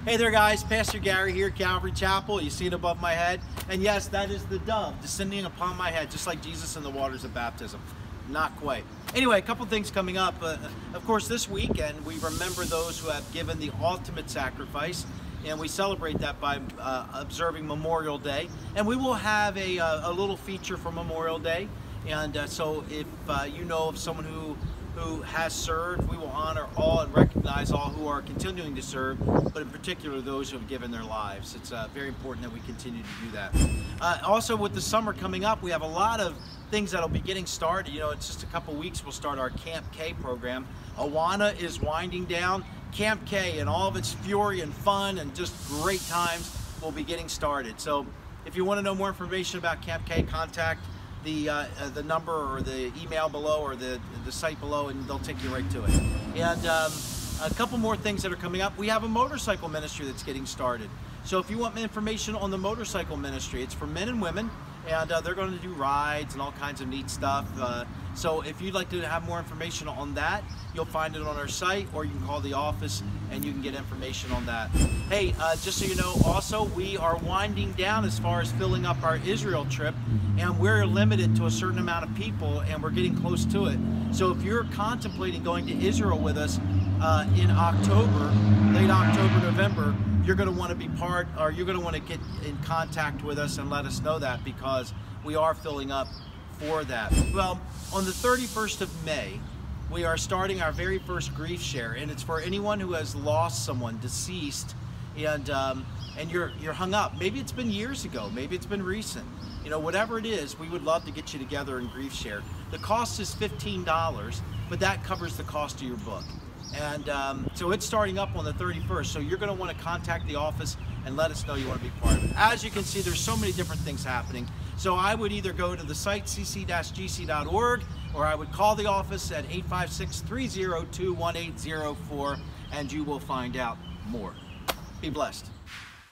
Hey there guys, Pastor Gary here, Calvary Chapel. You see it above my head? And yes, that is the dove descending upon my head, just like Jesus in the waters of baptism. Not quite. Anyway, a couple things coming up. Of course, this weekend we remember those who have given the ultimate sacrifice, and we celebrate that by observing Memorial Day. And we will have a little feature for Memorial Day. And so if you know of someone who has served, we will honor all and recognize all who are continuing to serve, but in particular those who have given their lives. It's very important that we continue to do that. Also, with the summer coming up, we have a lot of things that'll be getting started. You know, it's just a couple weeks we'll start our Camp K program. Awana is winding down. Camp K and all of its fury and fun and just great times will be getting started. So if you want to know more information about Camp K, contact the number or the email below or the site below, and they'll take you right to it. And a couple more things that are coming up. We have a motorcycle ministry that's getting started. So if you want information on the motorcycle ministry, it's for men and women, and they're going to do rides and all kinds of neat stuff. So if you'd like to have more information on that, you'll find it on our site, or you can call the office and you can get information on that. Hey, just so you know, also we are winding down as far as filling up our Israel trip, and we're limited to a certain amount of people, and we're getting close to it. So if you're contemplating going to Israel with us in October, late October, November, you're going to want to be you're going to want to get in contact with us and let us know that, because we are filling up for that. Well, on the 31st of May, we are starting our very first grief share, and it's for anyone who has lost someone, deceased, and you're hung up. Maybe it's been years ago, maybe it's been recent. You know, whatever it is, we would love to get you together in grief share. The cost is $15, but that covers the cost of your book. And so it's starting up on the 31st, so you're going to want to contact the office and let us know you want to be part of it. As you can see, there's so many different things happening. So I would either go to the site cc-gc.org, or I would call the office at 856-302-1804, and you will find out more. Be blessed.